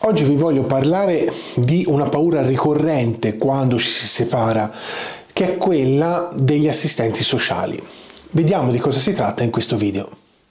Oggi vi voglio parlare di una paura ricorrente quando ci si separa, che è quella degli assistenti sociali. Vediamo di cosa si tratta in questo video.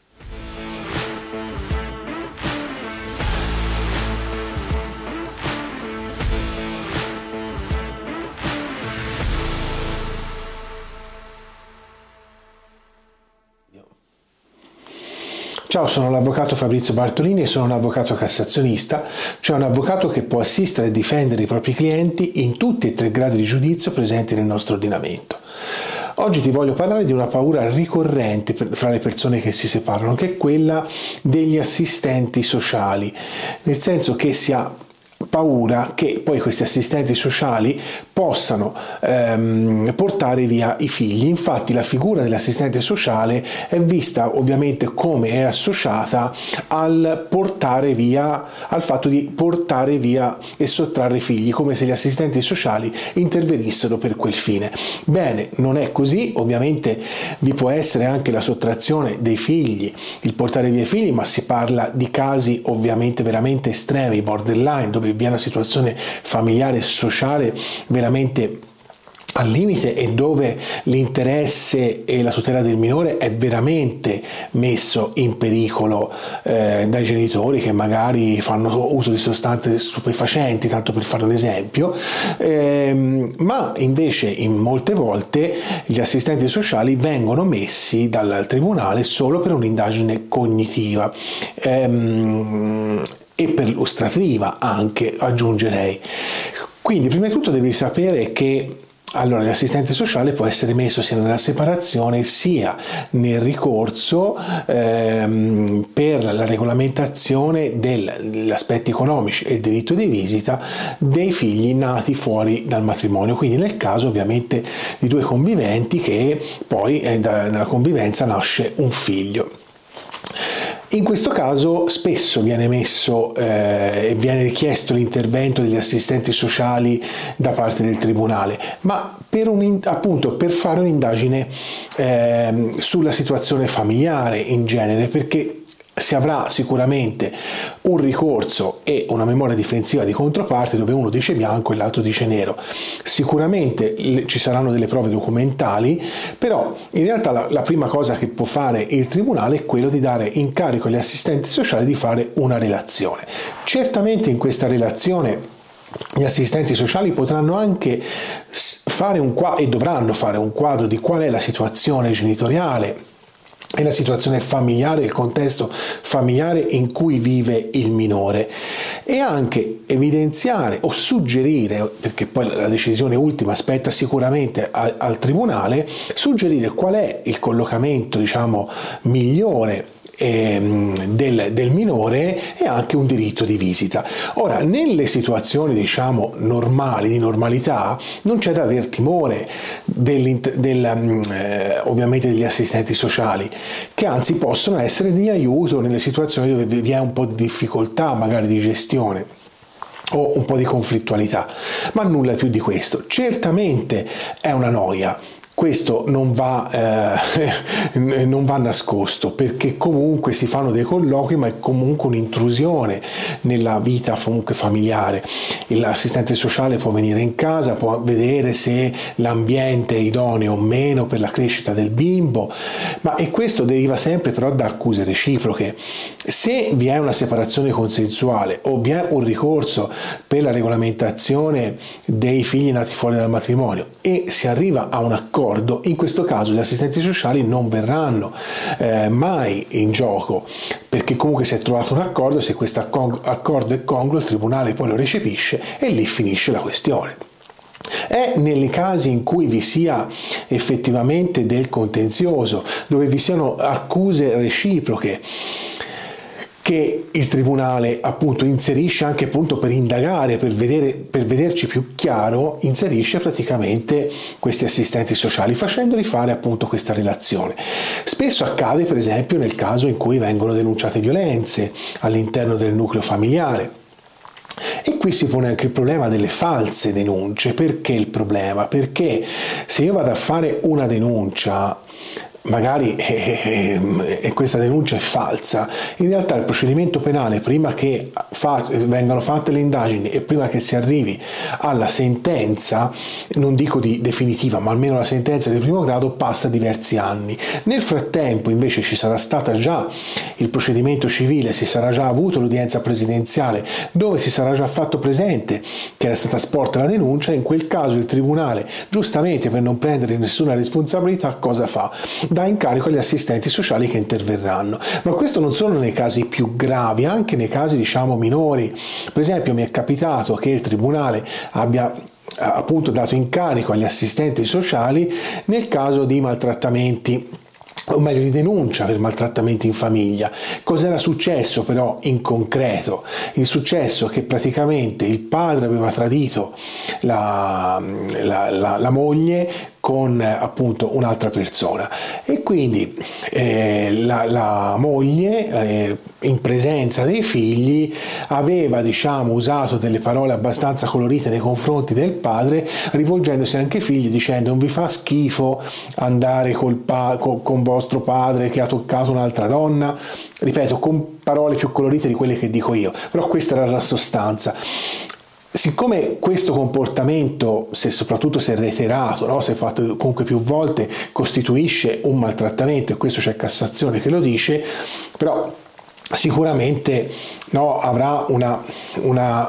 Ciao, sono l'avvocato Fabrizio Bartolini e sono un avvocato cassazionista, cioè un avvocato che può assistere e difendere i propri clienti in tutti e tre i gradi di giudizio presenti nel nostro ordinamento. Oggi ti voglio parlare di una paura ricorrente fra le persone che si separano, che è quella degli assistenti sociali, nel senso che si ha paura che poi questi assistenti sociali possano portare via i figli. Infatti la figura dell'assistente sociale è vista ovviamente come è associata al portare via, al fatto di portare via e sottrarre figli, come se gli assistenti sociali intervenissero per quel fine. Bene, non è così, ovviamente vi può essere anche la sottrazione dei figli, il portare via i figli, ma si parla di casi ovviamente veramente estremi, borderline, dove vi è una situazione familiare e sociale veramente al limite e dove l'interesse e la tutela del minore è veramente messo in pericolo dai genitori che magari fanno uso di sostanze stupefacenti, tanto per fare un esempio, ma invece in molte volte gli assistenti sociali vengono messi dal tribunale solo per un'indagine cognitiva e perlustrativa anche, aggiungerei. Quindi prima di tutto devi sapere che l'assistente sociale può essere messo sia nella separazione sia nel ricorso per la regolamentazione degli aspetti economici e il diritto di visita dei figli nati fuori dal matrimonio, quindi nel caso ovviamente di due conviventi che poi dalla convivenza nasce un figlio. In questo caso spesso viene messo e viene richiesto l'intervento degli assistenti sociali da parte del tribunale, ma appunto per fare un'indagine sulla situazione familiare in genere, perché si avrà sicuramente un ricorso e una memoria difensiva di controparte dove uno dice bianco e l'altro dice nero. Sicuramente ci saranno delle prove documentali, però in realtà la prima cosa che può fare il tribunale è quello di dare incarico agli assistenti sociali di fare una relazione. Certamente in questa relazione gli assistenti sociali potranno anche fare e dovranno fare un quadro di qual è la situazione genitoriale e la situazione familiare, il contesto familiare in cui vive il minore, e anche evidenziare o suggerire, perché poi la decisione ultima spetta sicuramente al tribunale, suggerire qual è il collocamento, diciamo, migliore del minore e anche un diritto di visita. Ora, nelle situazioni diciamo normali, di normalità, non c'è da aver timore ovviamente degli assistenti sociali, che anzi possono essere di aiuto nelle situazioni dove vi è un po' di difficoltà magari di gestione o un po' di conflittualità, ma nulla più di questo. Certamente è una noia. Questo non va nascosto, perché comunque si fanno dei colloqui, ma è comunque un'intrusione nella vita comunque familiare. L'assistente sociale può venire in casa, può vedere se l'ambiente è idoneo o meno per la crescita del bimbo, e questo deriva sempre però da accuse reciproche. Se vi è una separazione consensuale o vi è un ricorso per la regolamentazione dei figli nati fuori dal matrimonio e si arriva a un accordo, in questo caso gli assistenti sociali non verranno mai in gioco, perché comunque si è trovato un accordo. Se questo accordo è congruo, il tribunale poi lo recepisce e lì finisce la questione. È nei casi in cui vi sia effettivamente del contenzioso, dove vi siano accuse reciproche, che il tribunale appunto inserisce anche appunto per indagare, per vederci più chiaro, inserisce praticamente questi assistenti sociali facendoli fare appunto questa relazione. Spesso accade per esempio nel caso in cui vengono denunciate violenze all'interno del nucleo familiare. E qui si pone anche il problema delle false denunce. Perché il problema? Perché se io vado a fare una denuncia magari questa denuncia è falsa, in realtà il procedimento penale, prima che vengano fatte le indagini e prima che si arrivi alla sentenza, non dico di definitiva, ma almeno la sentenza di primo grado, passa diversi anni. Nel frattempo invece ci sarà stata già il procedimento civile, si sarà già avuto l'udienza presidenziale dove si sarà già fatto presente che era stata sporta la denuncia. In quel caso il tribunale, giustamente per non prendere nessuna responsabilità, cosa fa? Dà incarico agli assistenti sociali che interverranno. Ma questo non solo nei casi più gravi, anche nei casi diciamo minori. Per esempio mi è capitato che il tribunale abbia appunto dato incarico agli assistenti sociali nel caso di maltrattamenti, o meglio di denuncia per maltrattamenti in famiglia. Cos'era successo però in concreto? Il successo che praticamente il padre aveva tradito la moglie con appunto un'altra persona e quindi la moglie in presenza dei figli aveva diciamo usato delle parole abbastanza colorite nei confronti del padre, rivolgendosi anche ai figli dicendo: non vi fa schifo andare con vostro padre che ha toccato un'altra donna? Ripeto, con parole più colorite di quelle che dico io, però questa era la sostanza. Siccome questo comportamento, soprattutto se reiterato, no, se fatto comunque più volte, costituisce un maltrattamento, e questo c'è Cassazione che lo dice, però sicuramente no, avrà una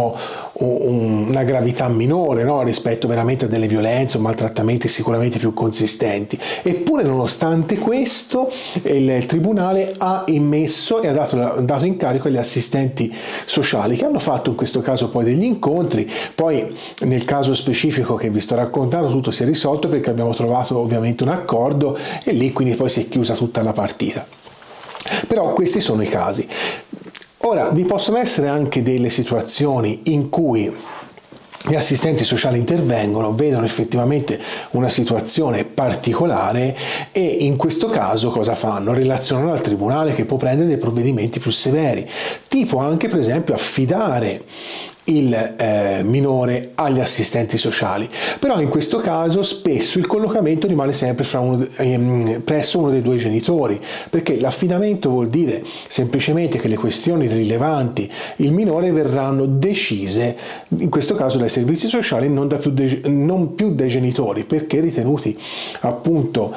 gravità minore, no, rispetto veramente a delle violenze o maltrattamenti sicuramente più consistenti. Eppure nonostante questo il tribunale ha immesso e ha dato incarico agli assistenti sociali, che hanno fatto in questo caso poi degli incontri. Poi nel caso specifico che vi sto raccontando tutto si è risolto perché abbiamo trovato ovviamente un accordo e lì quindi poi si è chiusa tutta la partita. Però questi sono i casi. Ora, vi possono essere anche delle situazioni in cui gli assistenti sociali intervengono, vedono effettivamente una situazione particolare e in questo caso cosa fanno? Relazionano al tribunale che può prendere dei provvedimenti più severi, tipo anche per esempio affidare il minore agli assistenti sociali. Però in questo caso spesso il collocamento rimane sempre presso uno dei due genitori, perché l'affidamento vuol dire semplicemente che le questioni rilevanti il minore verranno decise in questo caso dai servizi sociali, non più dai genitori, perché ritenuti appunto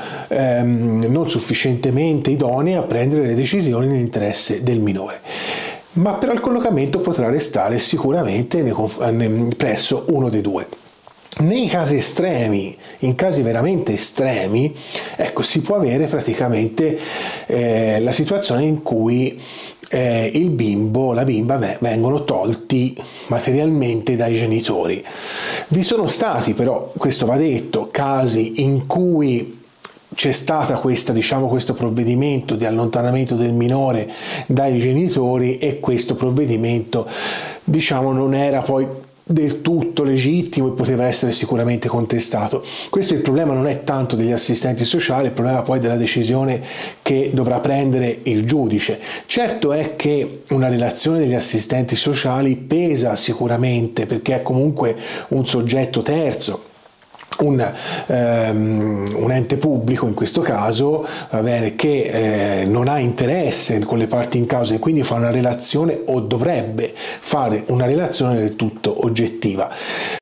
non sufficientemente idonei a prendere le decisioni nell'interesse del minore. Ma però il collocamento potrà restare sicuramente presso uno dei due. Nei casi estremi, in casi veramente estremi, ecco, si può avere praticamente la situazione in cui il bimbo o la bimba vengono tolti materialmente dai genitori. Vi sono stati però, questo va detto, casi in cui c'è stata questo provvedimento di allontanamento del minore dai genitori e questo provvedimento non era poi del tutto legittimo e poteva essere sicuramente contestato. Questo il problema non è tanto degli assistenti sociali, il problema poi della decisione che dovrà prendere il giudice. Certo è che una relazione degli assistenti sociali pesa sicuramente perché è comunque un soggetto terzo, un ente pubblico in questo caso, che non ha interesse con le parti in causa e quindi fa una relazione o dovrebbe fare una relazione del tutto oggettiva.